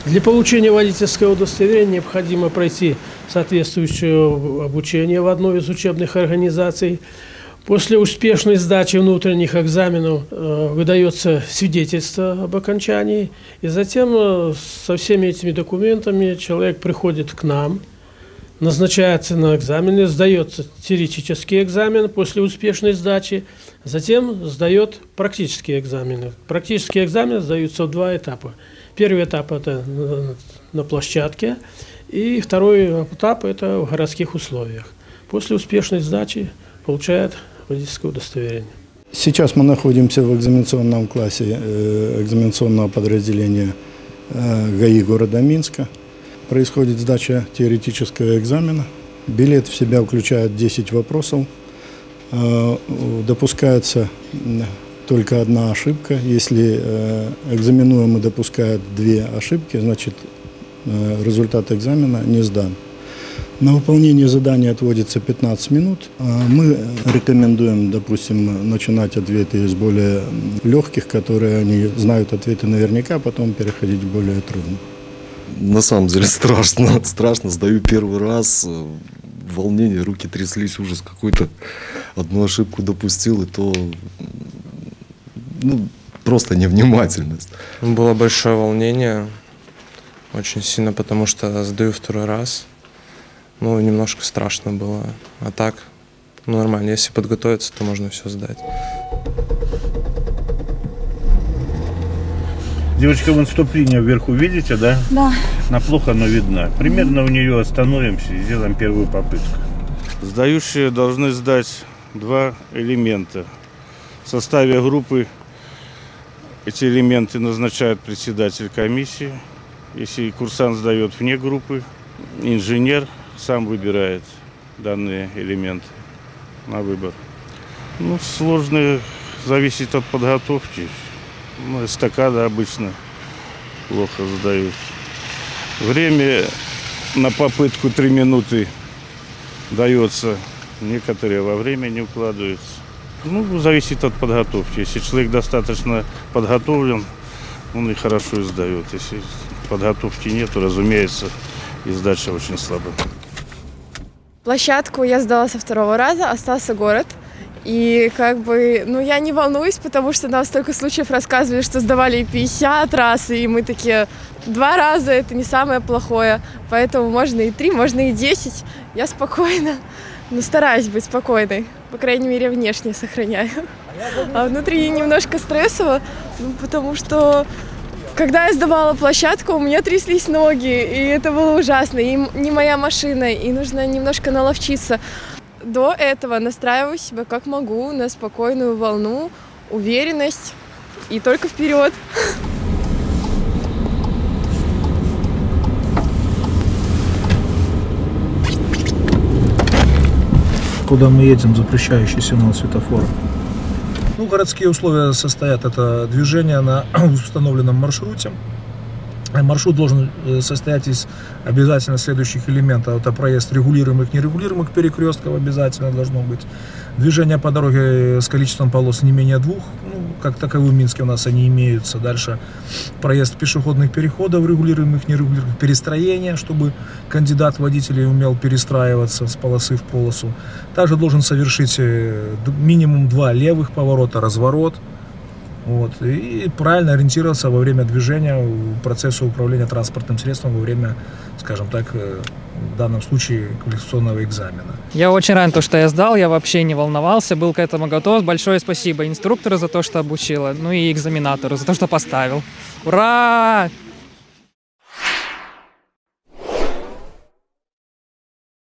Для получения водительского удостоверения необходимо пройти соответствующее обучение в одной из учебных организаций. После успешной сдачи внутренних экзаменов выдается свидетельство об окончании. И затем со всеми этими документами человек приходит к нам, назначается на экзамены, сдается теоретический экзамен после успешной сдачи, затем сдает практические экзамены. Практические экзамены сдаются в два этапа. Первый этап – это на площадке, и второй этап – это в городских условиях. После успешной сдачи получает водительское удостоверение. Сейчас мы находимся в экзаменационном классе экзаменационного подразделения ГАИ города Минска. Происходит сдача теоретического экзамена. Билет в себя включает 10 вопросов. Допускается только одна ошибка. Если экзаменуемый допускает 2 ошибки, значит результат экзамена не сдан. На выполнение задания отводится 15 минут. Мы рекомендуем, допустим, начинать ответы с более легких, которые они знают ответы наверняка, потом переходить к более трудным. На самом деле страшно. Страшно. Сдаю первый раз. Волнение, руки тряслись, ужас какой-то. Одну ошибку допустил, и то просто невнимательность. Было большое волнение. Очень сильно, потому что сдаю второй раз. Немножко страшно было. А так, нормально. Если подготовиться, то можно все сдать. Девочка, вон ступление вверху видите, да? Да. На плохо оно видно. Примерно у нее остановимся и сделаем первую попытку. Сдающие должны сдать 2 элемента. В составе группы эти элементы назначает председатель комиссии. Если курсант сдает вне группы, инженер сам выбирает данные элементы на выбор. Сложно зависит от подготовки. Эстакада обычно плохо сдают. Время на попытку 3 минуты дается. Некоторые во время не укладываются. Зависит от подготовки. Если человек достаточно подготовлен, он и хорошо сдает. Если подготовки нет, то, разумеется, и сдача очень слабая. Площадку я сдала со 2-го раза, остался город. И я не волнуюсь, потому что нам столько случаев рассказывали, что сдавали и 50 раз, и мы такие, 2 раза это не самое плохое, поэтому можно и 3, можно и 10. Я спокойна, стараюсь быть спокойной, по крайней мере внешне сохраняю. А внутри немножко стрессово, потому что когда я сдавала площадку, у меня тряслись ноги, и это было ужасно, и не моя машина, и нужно немножко наловчиться. До этого настраиваю себя как могу, на спокойную волну, уверенность и только вперед. Куда мы едем, запрещающий сигнал светофора. Городские условия состоят это движение на установленном маршруте. Маршрут должен состоять из обязательно следующих элементов. Это проезд регулируемых, нерегулируемых перекрестков обязательно должно быть. Движение по дороге с количеством полос не менее 2. Как таковые в Минске у нас они имеются. Дальше проезд пешеходных переходов, регулируемых, нерегулируемых, перестроения, чтобы кандидат водителей умел перестраиваться с полосы в полосу. Также должен совершить минимум 2 левых поворота, разворот. И правильно ориентироваться во время движения, процесса управления транспортным средством во время, скажем так, в данном случае квалификационного экзамена. Я очень рад, что я сдал, я вообще не волновался, был к этому готов. Большое спасибо инструктору за то, что обучила, и экзаменатору за то, что поставил. Ура!